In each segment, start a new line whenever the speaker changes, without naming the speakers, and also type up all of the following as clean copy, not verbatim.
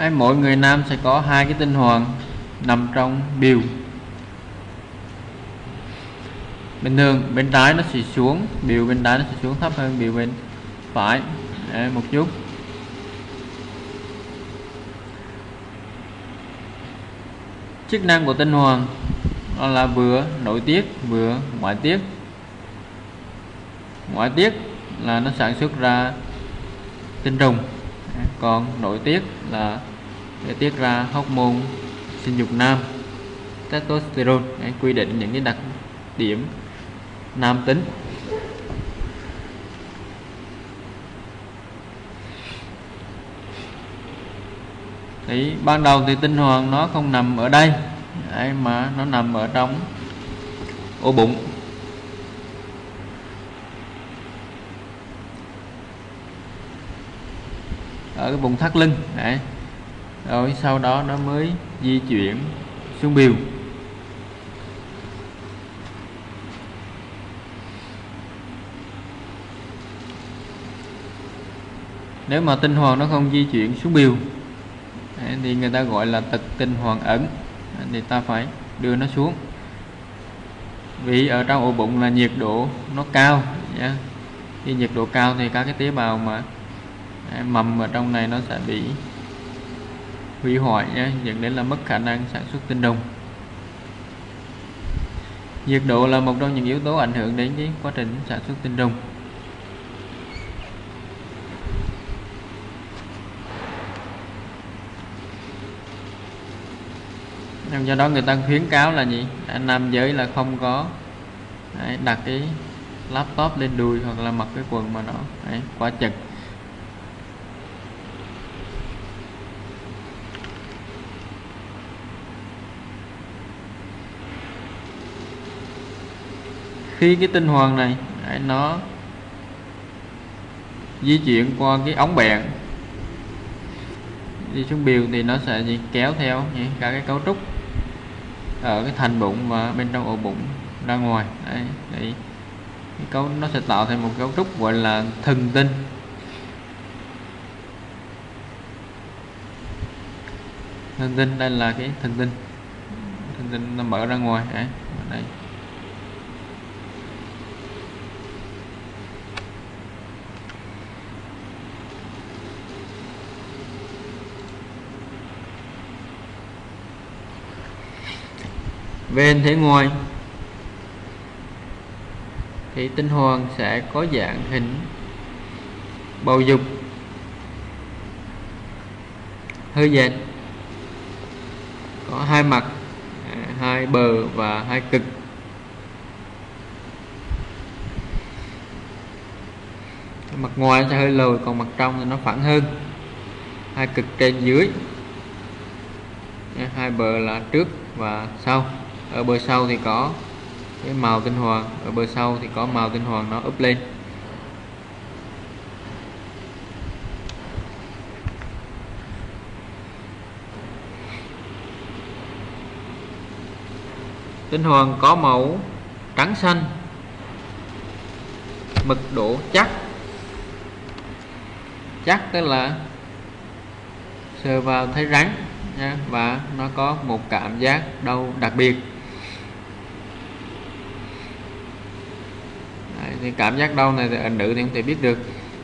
Mỗi người nam sẽ có hai cái tinh hoàn nằm trong bìu. Bình thường bên trái nó sẽ xuống, bìu bên trái nó sẽ xuống thấp hơn bìu bên phải một chút. Chức năng của tinh hoàn đó là vừa nội tiết vừa ngoại tiết. Ngoại tiết là nó sản xuất ra tinh trùng, còn nội tiết là để tiết ra hormone sinh dục nam, testosterone, quy định những cái đặc điểm nam tính. Thì ban đầu thì tinh hoàn nó không nằm ở đây mà nó nằm ở trong ổ bụng. Ở cái vùng thắt lưng đấy. Rồi sau đó nó mới di chuyển xuống bìu. Nếu mà tinh hoàn nó không di chuyển xuống bìu thì người ta gọi là tật tinh hoàn ẩn, thì ta phải đưa nó xuống. Vì ở trong ổ bụng là nhiệt độ nó cao nha. Khi nhiệt độ cao thì các cái tế bào mà mầm ở trong này nó sẽ bị hủy hoại nhé, dẫn đến là mất khả năng sản xuất tinh trùng. Nhiệt độ là một trong những yếu tố ảnh hưởng đến cái quá trình sản xuất tinh trùng. Do đó người ta khuyến cáo là gì? Nam giới là không có đặt cái laptop lên đùi hoặc là mặc cái quần mà nó quá chật. Khi cái tinh hoàn này nó di chuyển qua cái ống bẹn đi xuống bìu thì nó sẽ kéo theo cả cái cấu trúc ở cái thành bụng và bên trong ổ bụng ra ngoài. Đấy, nó sẽ tạo thành một cấu trúc gọi là thần tinh. Thần tinh đây là cái thần tinh. Thần tinh nó mở ra ngoài đây. Về thể ngoài thì tinh hoàn sẽ có dạng hình bầu dục hơi dệt, có hai mặt, hai bờ và hai cực. Mặt ngoài sẽ hơi lồi, còn mặt trong thì nó phẳng hơn. Hai cực trên dưới, hai bờ là trước và sau. Ở bờ sau thì có cái màu tinh hoàn, ở bờ sau thì có màu tinh hoàn nó úp lên. Tinh hoàn có màu trắng xanh, mật độ chắc. Chắc tức là sờ vào thấy rắn nha, và nó có một cảm giác đau đặc biệt. Thì cảm giác đau này thì ở nữ thì không thể biết được.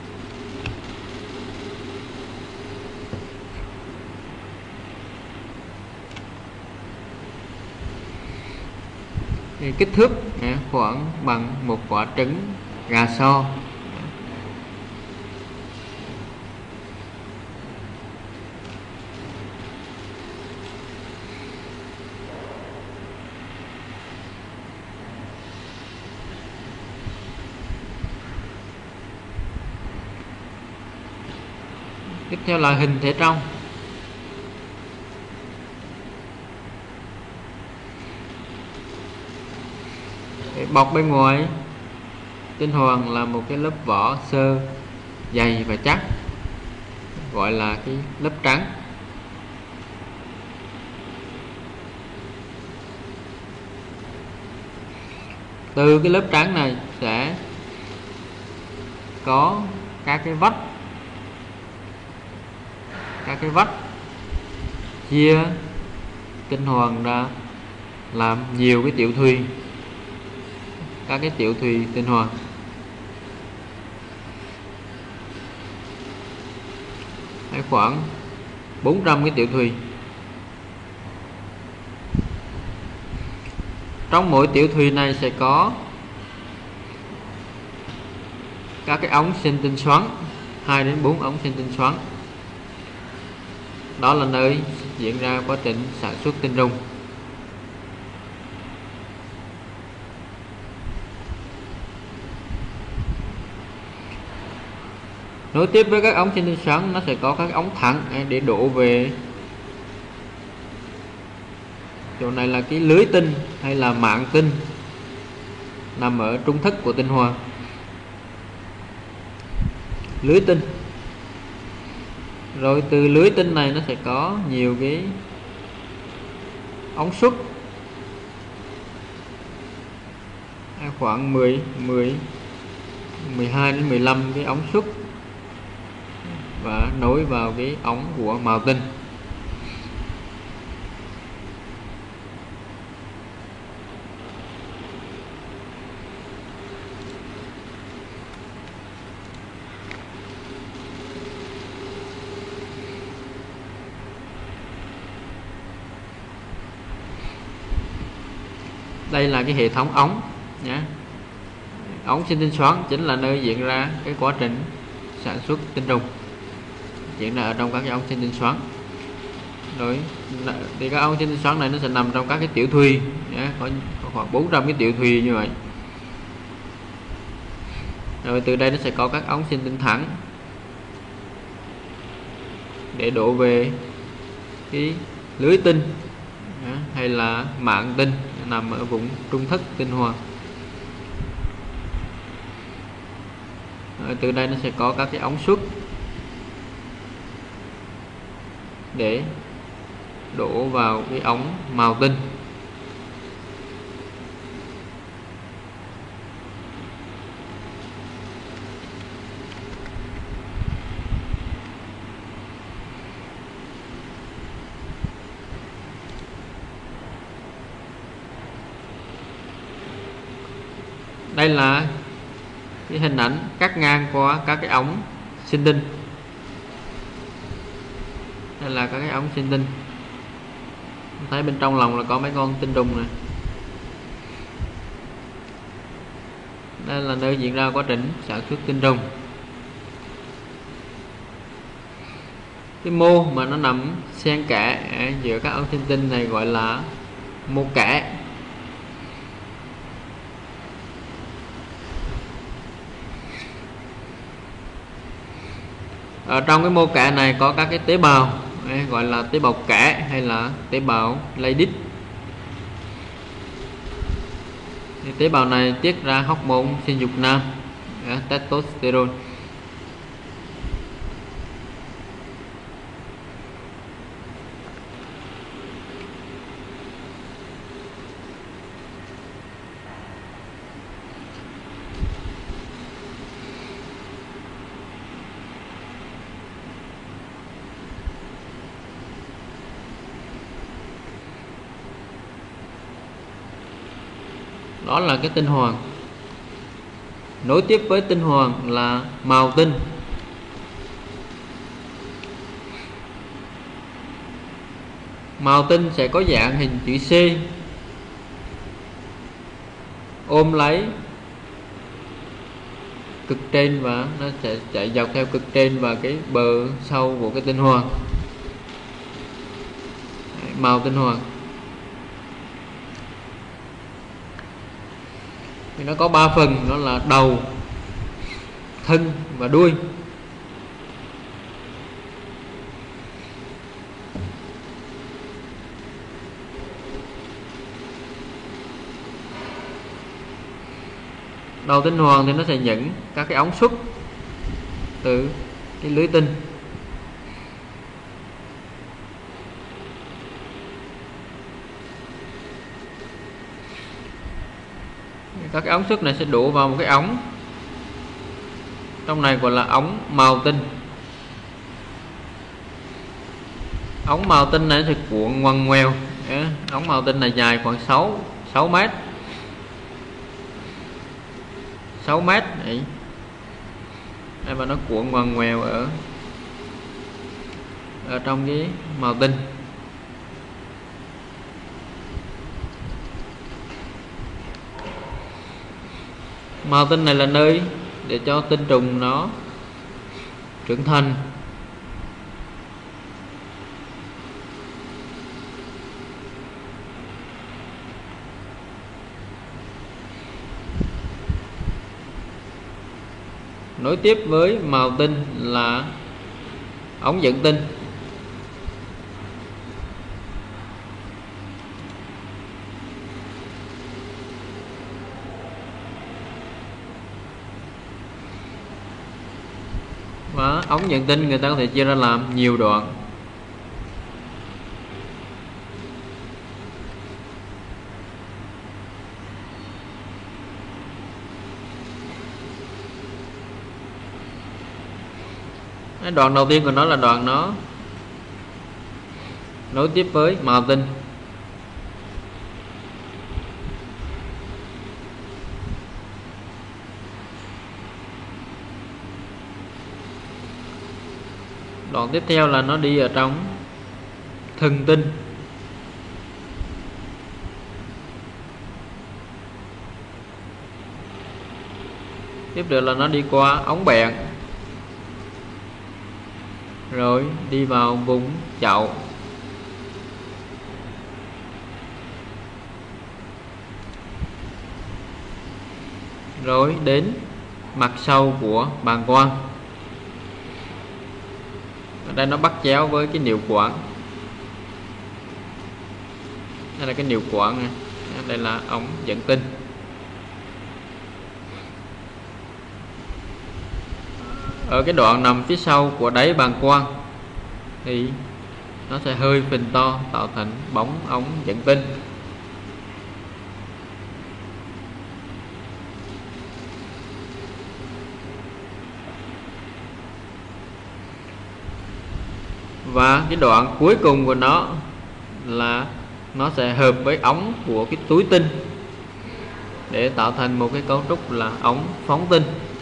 Thì kích thước khoảng bằng một quả trứng gà so. Tiếp theo là hình thể trong. Bọc bên ngoài tinh hoàn là một cái lớp vỏ xơ dày và chắc, gọi là cái lớp trắng. Từ cái lớp trắng này sẽ có các cái vách chia tinh hoàn ra làm nhiều cái tiểu thùy, các cái tiểu thùy tinh hoàn. Khoảng 400 cái tiểu thùy. Trong mỗi tiểu thùy này sẽ có các cái ống sinh tinh xoắn, 2 đến 4 ống sinh tinh xoắn. Đó là nơi diễn ra quá trình sản xuất tinh rung. Nối tiếp với các ống sinh tinh xoắn, nó sẽ có các ống thẳng để đổ về chỗ này là cái lưới tinh hay là mạng tinh nằm ở trung thất của tinh hoàn. Lưới tinh. Rồi từ lưới tinh này nó sẽ có nhiều cái ống xuất, khoảng 12 đến 15 cái ống xuất và nối vào cái ống của mào tinh. Đây là cái hệ thống ống nhé. Ống sinh tinh xoắn chính là nơi diễn ra cái quá trình sản xuất tinh trùng, diễn ra ở trong các cái ống sinh tinh xoắn. Rồi thì các ống sinh tinh xoắn này nó sẽ nằm trong các cái tiểu thùy nhé, có khoảng 400 cái tiểu thùy như vậy. Rồi từ đây nó sẽ có các ống sinh tinh thẳng để đổ về cái lưới tinh hay là mạng tinh nằm ở vùng trung thất tinh hoàn. Rồi từ đây nó sẽ có các cái ống xuất để đổ vào cái ống mào tinh. Đây là cái hình ảnh cắt ngang qua các cái ống sinh tinh. Đây là các cái ống sinh tinh. Thấy bên trong lòng là có mấy con tinh trùng này. Đây là nơi diễn ra quá trình sản xuất tinh trùng. Cái mô mà nó nằm xen kẽ giữa các ống sinh tinh này gọi là mô kẽ. Ở trong cái mô kẽ này có các cái tế bào gọi là tế bào kẽ hay là tế bào Leydig. Thì tế bào này tiết ra hormone sinh dục nam, testosterone. Đó là cái tinh hoàn. Nối tiếp với tinh hoàn là mào tinh. Mào tinh sẽ có dạng hình chữ C, ôm lấy cực trên và nó sẽ chạy dọc theo cực trên và cái bờ sau của cái tinh hoàn. Mào tinh hoàn. Thì nó có 3 phần, đó là đầu, thân và đuôi. Đầu tinh hoàn thì nó sẽ dẫn các cái ống xuất từ cái lưới tinh. Các cái ống xuất này sẽ đổ vào một cái ống, trong này gọi là ống mào tinh. ống màu tinh này sẽ cuộn ngoằn ngoèo. Ống màu tinh này dài khoảng 6 mét, 6 mét đấy. Và nó cuộn ngoằn ngoèo ở trong cái màu tinh. Màu tinh này là nơi để cho tinh trùng nó trưởng thành. Nối tiếp với màu tinh là ống dẫn tinh. Và ống dẫn tinh người ta có thể chia ra làm nhiều đoạn. Đoạn đầu tiên của nó là đoạn nó nối tiếp với màu tinh. Đoạn tiếp theo là nó đi ở trong thần tinh. Tiếp được là nó đi qua ống bẹn, rồi đi vào vùng chậu, rồi đến mặt sau của bàng quang. Ở đây nó bắt chéo với cái niệu quản. Đây là cái niệu quản này. Đây là ống dẫn tinh. Ở cái đoạn nằm phía sau của đáy bàng quang thì nó sẽ hơi phình to tạo thành bóng ống dẫn tinh. Và cái đoạn cuối cùng của nó là nó sẽ hợp với ống của cái túi tinh để tạo thành một cái cấu trúc là ống phóng tinh,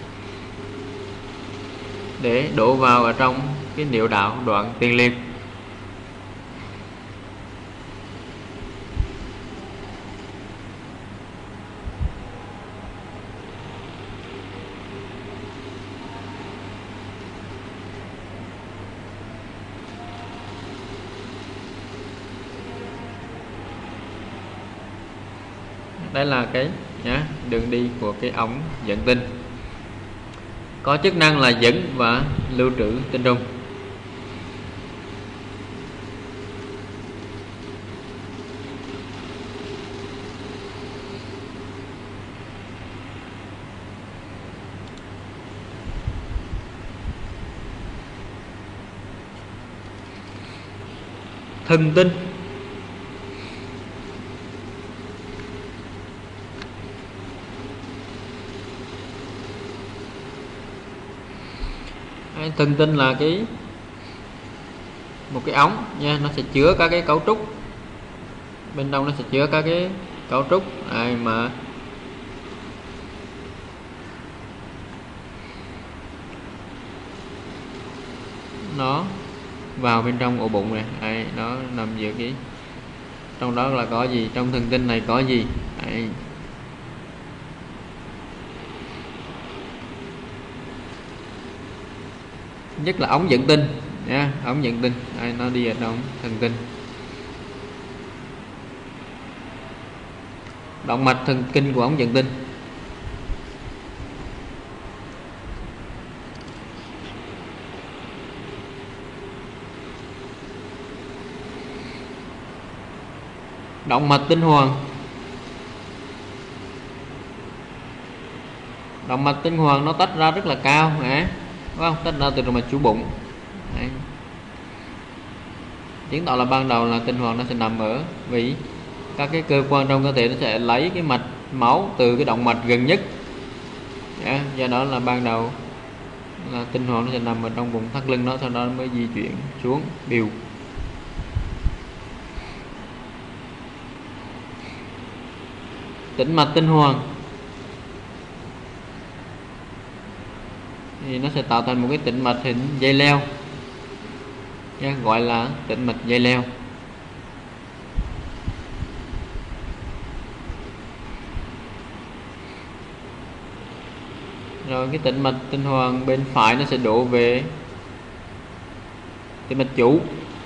để đổ vào ở trong cái niệu đạo đoạn tiền liệt. Đây là cái đường đi của cái ống dẫn tinh, có chức năng là dẫn và lưu trữ tinh trùng. Thần tinh. Thần tinh là một cái ống nha, nó sẽ chứa các cái cấu trúc, bên trong nó sẽ chứa các cái cấu trúc mà nó vào bên trong ổ bụng này. Nó nằm giữa cái, trong đó là có gì, trong thần tinh này có gì. Nhất là ống dẫn tinh nha, ống dẫn tinh nó đi ở trong thần tinh. Động mạch thần kinh của ống dẫn tinh. Động mạch tinh hoàn. Động mạch tinh hoàn nó tách ra rất là cao, phải không? Tách ra từ động mạch chủ bụng. Đấy. Chứng tỏ là ban đầu là tinh hoàn nó sẽ nằm ở vị các cái cơ quan trong cơ thể, nó sẽ lấy cái mạch máu từ cái động mạch gần nhất. Do đó là ban đầu là tinh hoàn nó sẽ nằm ở trong vùng thắt lưng nó, sau đó nó mới di chuyển xuống bìu. tĩnh mạch tinh hoàn thì nó sẽ tạo thành một cái tĩnh mạch hình dây leo, gọi là tĩnh mạch dây leo. Rồi cái tĩnh mạch tinh hoàn bên phải nó sẽ đổ về tĩnh mạch chủ,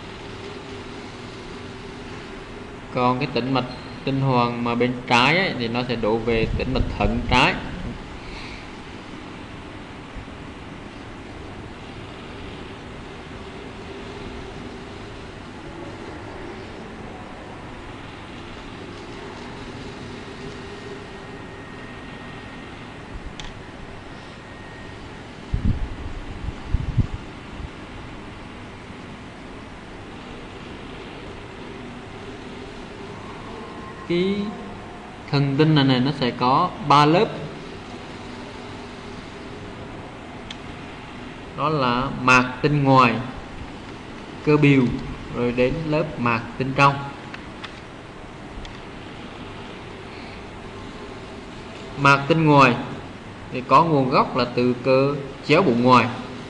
còn cái tĩnh mạch tinh hoàn mà bên trái ấy, thì nó sẽ đổ về tĩnh mạch thận trái. Cái thần kinh này nó sẽ có 3 lớp, đó là mạc tinh ngoài, cơ biểu, rồi đến lớp mạc tinh trong. Mạc tinh ngoài thì có nguồn gốc là từ cơ chéo bụng ngoài.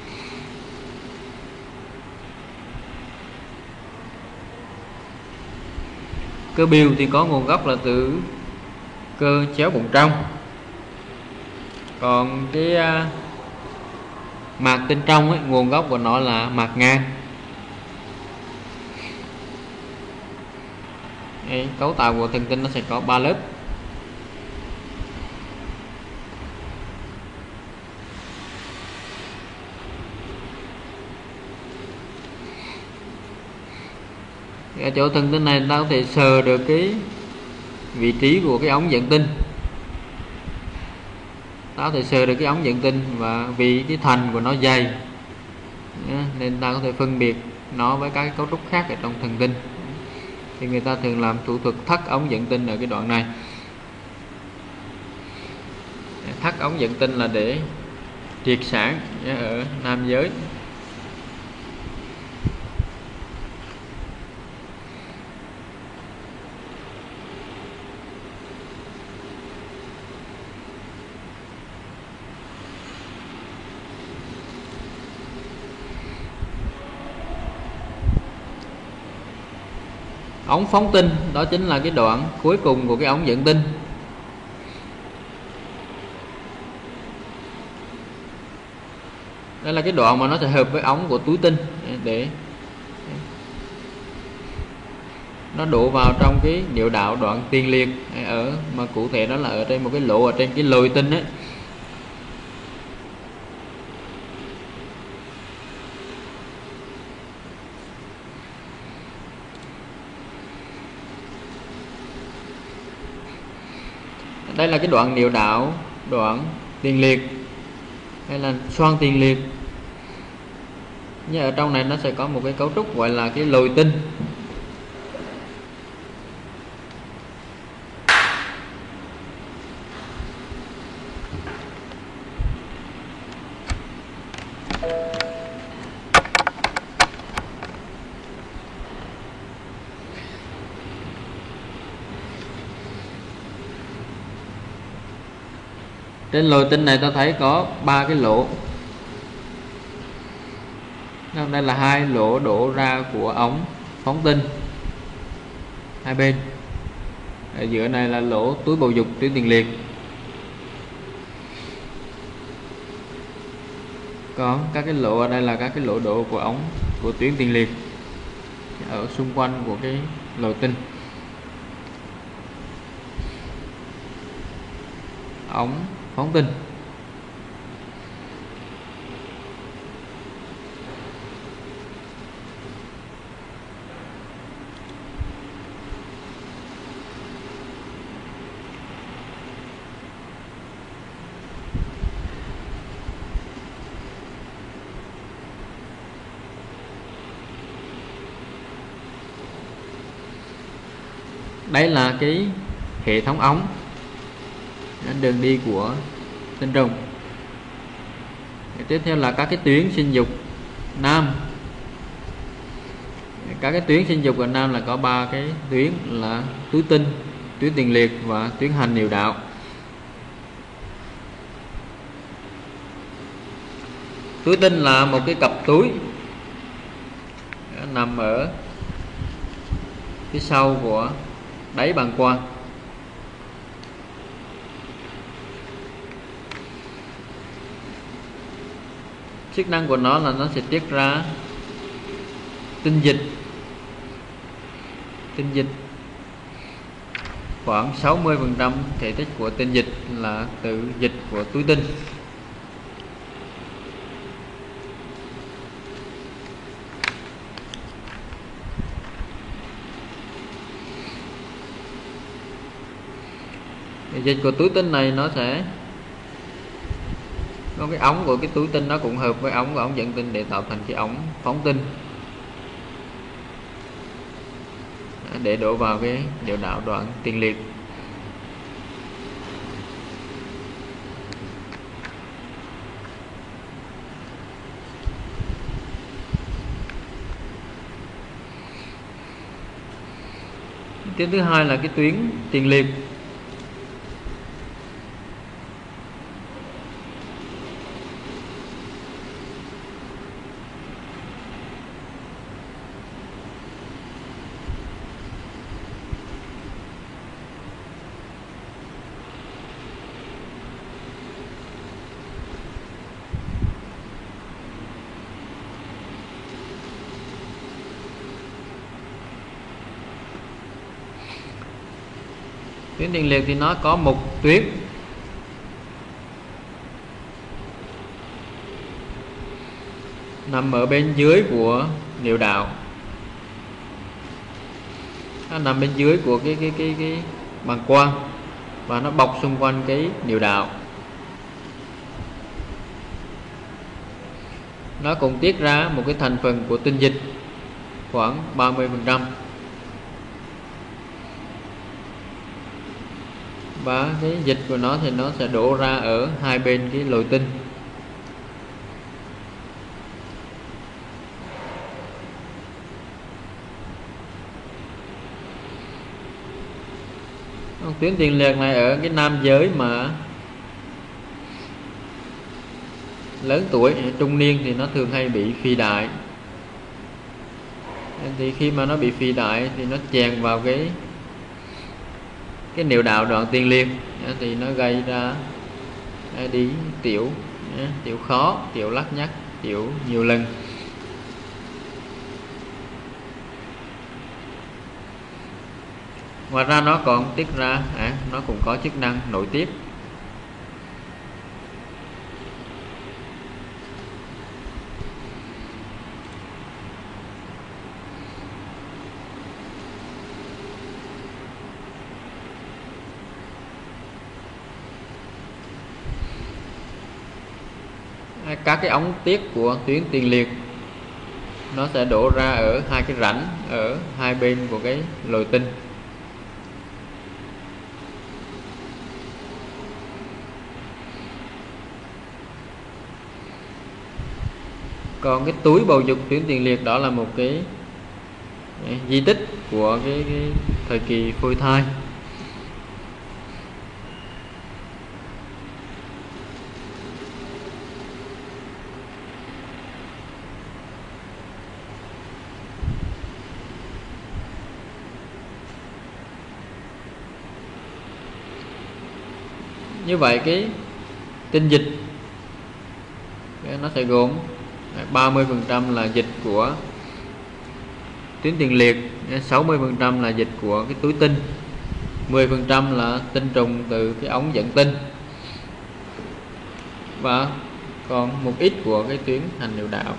Cơ biểu thì có nguồn gốc là từ cơ chéo bụng trong. Còn cái mạc tinh trong ấy, nguồn gốc của nó là mạc ngang. Đấy, cấu tạo của thần kinh nó sẽ có 3 lớp. Ở chỗ thần kinh này ta có thể sờ được cái vị trí của cái ống dẫn tinh, ta có thể sờ được cái ống dẫn tinh, và vì cái thành của nó dày nên ta có thể phân biệt nó với các cái cấu trúc khác ở trong thần kinh. Thì người ta thường làm thủ thuật thắt ống dẫn tinh ở cái đoạn này. Thắt ống dẫn tinh là để triệt sản ở nam giới. Ống phóng tinh đó chính là cái đoạn cuối cùng của cái ống dẫn tinh. Đây là cái đoạn mà nó sẽ hợp với ống của túi tinh để nó đổ vào trong cái niệu đạo đoạn tiền liệt, ở mà cụ thể đó là ở trên một cái lỗ ở trên cái lồi tinh ấy. Đây là cái đoạn niệu đạo đoạn tiền liệt hay là xoang tiền liệt. Nhưng ở trong này nó sẽ có một cái cấu trúc gọi là cái lồi tinh. Trên lồi tinh này ta thấy có 3 cái lỗ. Đây là 2 lỗ đổ ra của ống phóng tinh hai bên. Ở giữa này là lỗ túi bầu dục tuyến tiền liệt. Còn các cái lỗ ở đây là các cái lỗ đổ của ống của tuyến tiền liệt ở xung quanh của cái lồi tinh. Ống phóng tinh. Đấy là cái hệ thống ống, đường đi của tinh trùng. Tiếp theo là các cái tuyến sinh dục nam. Các cái tuyến sinh dục ở nam là có 3 cái tuyến là túi tinh, tuyến tiền liệt và tuyến hành niệu đạo. Túi tinh là một cái cặp túi nằm ở phía sau của đáy bàng quang. Chức năng của nó là nó sẽ tiết ra tinh dịch. Khoảng 60% thể tích của tinh dịch là từ dịch của túi tinh. Dịch của túi tinh này nó sẽ có cái ống của cái túi tinh, nó cũng hợp với ống của ống dẫn tinh để tạo thành cái ống phóng tinh để đổ vào cái niệu đạo đoạn tiền liệt. Tuyến thứ hai là cái tuyến tiền liệt. Tuyến tiền liệt thì nó có một tuyến nằm ở bên dưới của niệu đạo, nó nằm bên dưới của cái bàng quang và nó bọc xung quanh cái niệu đạo. Nó cũng tiết ra một cái thành phần của tinh dịch khoảng 30%. Và cái dịch của nó thì nó sẽ đổ ra ở hai bên cái lồi tinh. Tuyến tiền liệt này ở cái nam giới mà lớn tuổi, trung niên thì nó thường hay bị phi đại. Thì khi mà nó bị phi đại thì nó chèn vào cái niệu đạo đoạn tiền liệt thì nó gây ra đi tiểu khó, tiểu lắc nhắc, tiểu nhiều lần. Ngoài ra nó còn tiết ra nó cũng có chức năng nội tiết. Các cái ống tiết của tuyến tiền liệt nó sẽ đổ ra ở hai cái rãnh ở hai bên của cái lồi tinh. Còn cái túi bầu dục tuyến tiền liệt đó là một cái di tích của cái thời kỳ phôi thai. Như vậy cái tinh dịch nó sẽ gồm 30% là dịch của tuyến tiền liệt, 60% là dịch của cái túi tinh, 10% là tinh trùng từ cái ống dẫn tinh và còn một ít của cái tuyến hành niệu đạo.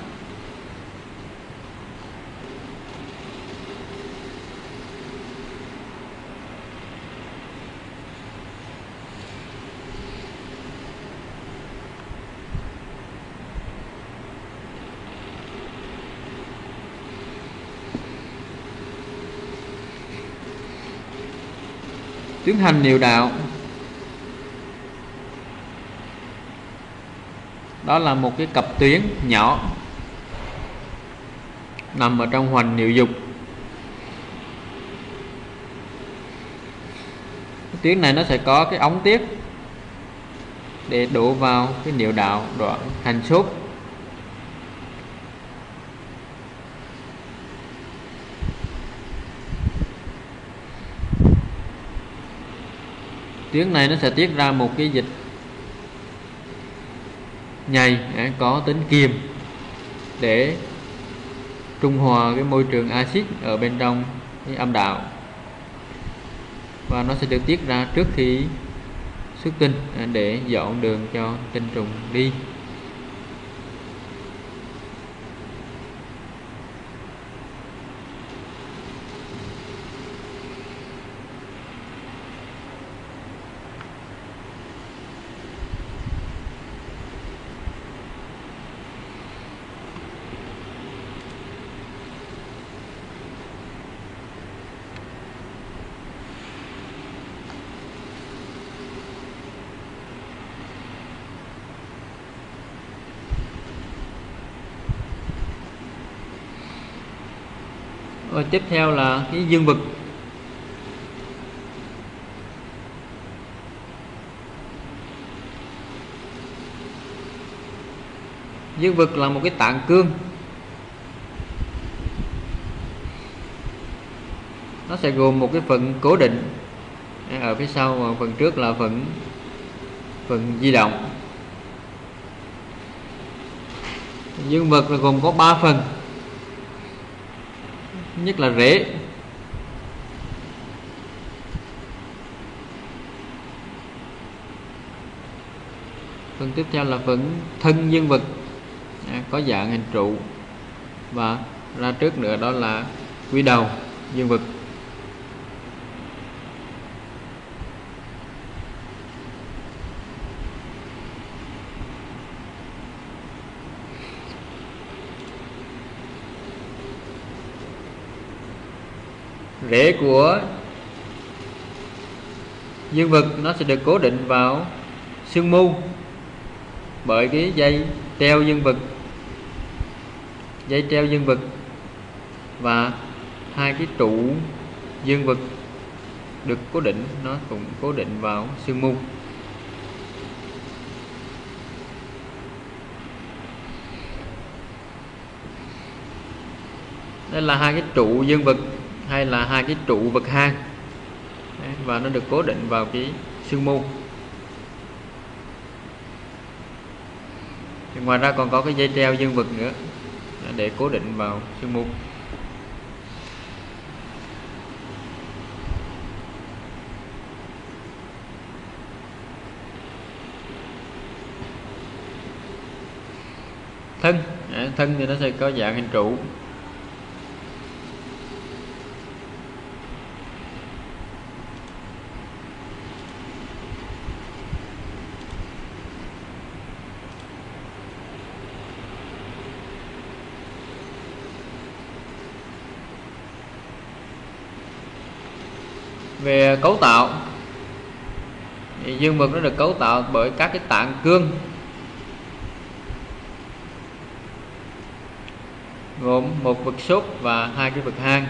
Tuyến hành niệu đạo đó là một cái cặp tuyến nhỏ nằm ở trong hoành niệu dục. Tuyến này nó sẽ có cái ống tiết để đổ vào cái niệu đạo đoạn hành xốt. Tuyến này nó sẽ tiết ra một cái dịch nhầy có tính kiềm để trung hòa cái môi trường axit ở bên trong cái âm đạo, và nó sẽ được tiết ra trước khi xuất tinh để dọn đường cho tinh trùng đi. Rồi tiếp theo là cái dương vật. Dương vật là một cái tạng cương, nó sẽ gồm một cái phần cố định ở phía sau, và phần trước là phần di động. Dương vật là gồm có 3 phần. Thứ nhất là rễ, phần tiếp theo là phần thân dương vật có dạng hình trụ, và ra trước nữa đó là quy đầu dương vật. Rễ của dương vật nó sẽ được cố định vào xương mu bởi cái dây treo dương vật, và hai cái trụ dương vật được cố định, nó cũng cố định vào xương mu. Đây là hai cái trụ dương vật hay là hai cái trụ vật hang, và nó được cố định vào cái xương mu. Thì ngoài ra còn có cái dây treo dương vật nữa để cố định vào xương mu. Thân thì nó sẽ có dạng hình trụ. Về cấu tạo thì dương vật nó được cấu tạo bởi các cái tạng cương gồm một vật xúc và hai cái vật hang.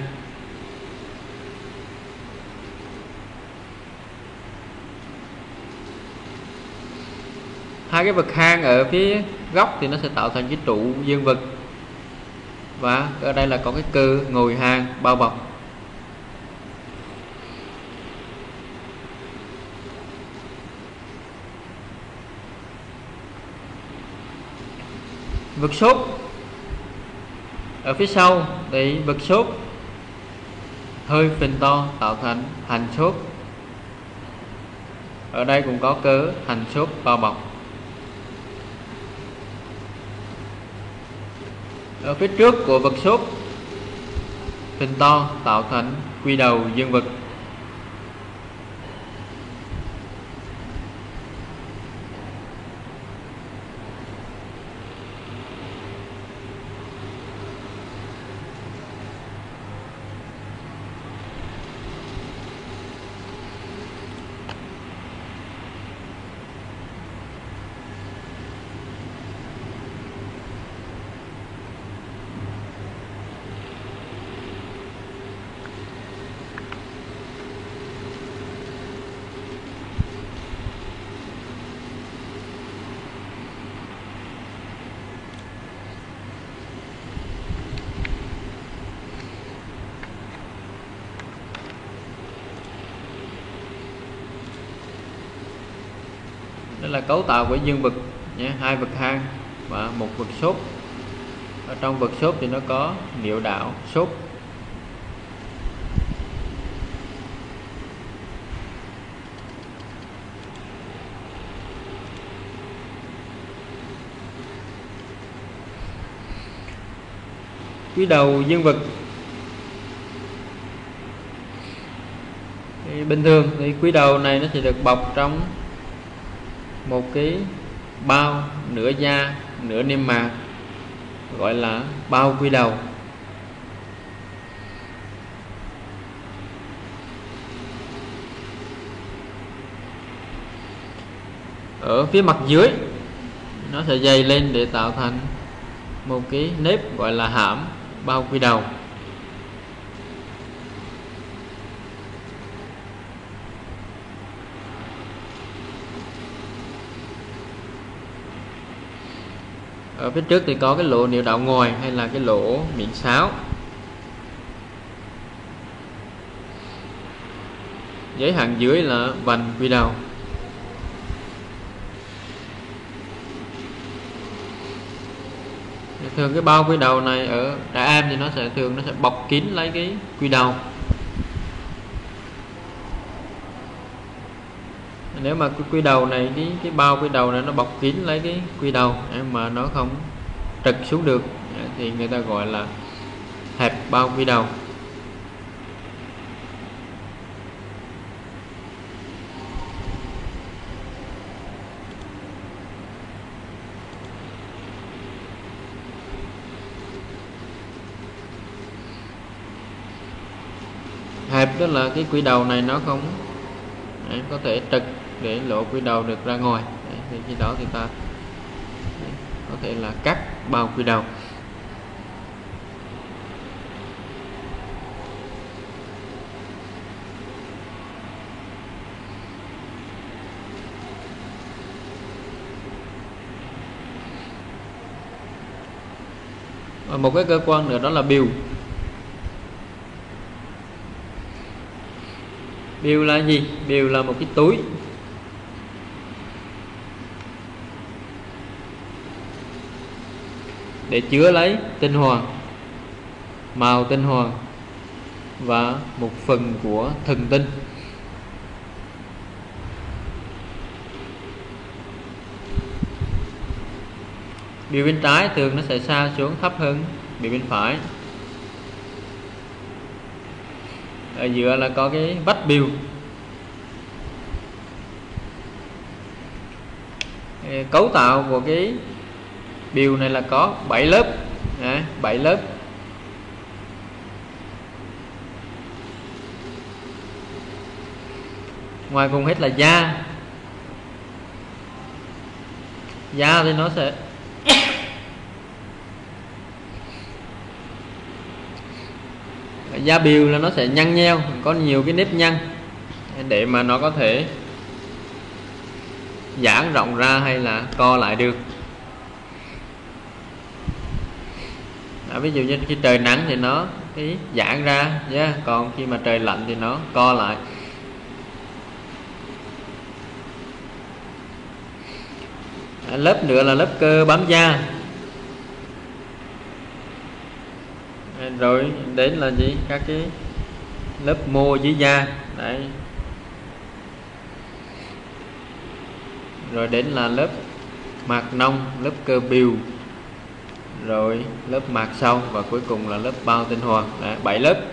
Hai cái vật hang ở phía góc thì nó sẽ tạo thành cái trụ dương vật, và ở đây là có cái cơ ngồi hang bao bọc. Vật xúc ở phía sau thì vật xúc hơi phình to tạo thành hành xúc. Ở đây cũng có cơ hành xúc bao bọc. Ở phía trước của vật xúc phình to tạo thành quy đầu dương vật. Đó là cấu tạo của dương vật nhé, 2 vực hang và 1 vực xốp. Ở trong vực xốp thì nó có niệu đạo xốp. Quy đầu dương vật thì bình thường thì quy đầu này nó sẽ được bọc trong một cái bao nửa da nửa niêm mạc, gọi là bao quy đầu. Ở phía mặt dưới nó sẽ dày lên để tạo thành một cái nếp gọi là hãm bao quy đầu. Ở phía trước thì có cái lỗ niệu đạo ngoài hay là cái lỗ miệng sáo. Giới hạn dưới là vành quy đầu. Thường cái bao quy đầu này ở trẻ em thì nó sẽ bọc kín lấy cái quy đầu. Nếu mà cái quy đầu này, cái bao quy đầu này nó bọc kín lấy cái quy đầu mà nó không trật xuống được thì người ta gọi là hẹp bao quy đầu. Hẹp đó là cái quy đầu này nó không có thể trực để lộ quy đầu được ra ngoài. Thì khi đó thì ta có thể là cắt bao quy đầu. Và một cái cơ quan nữa đó là bìu. Bìu là gì? Bìu là một cái túi để chứa lấy tinh hoàn, màu tinh hoàn và một phần của thần tinh. Bìu bên trái thường nó sẽ sa xuống thấp hơn bìu bên phải. Ở giữa là có cái vách bìu. Cấu tạo của cái bìu này là có 7 lớp. 7 lớp. Ngoài cùng hết là da. Da thì nó sẽ da bìu là nó sẽ nhăn nheo, có nhiều cái nếp nhăn để mà nó có thể giãn rộng ra hay là co lại được. Ví dụ như khi trời nắng thì nó cái giãn ra, còn khi mà trời lạnh thì nó co lại. Lớp nữa là lớp cơ bám da. Rồi đến là gì? Các cái lớp mô dưới da. Đấy. Rồi đến là lớp mạc nông, lớp cơ bìu, rồi lớp mạc sau và cuối cùng là lớp bao tinh hoàn. Đấy, 7 lớp.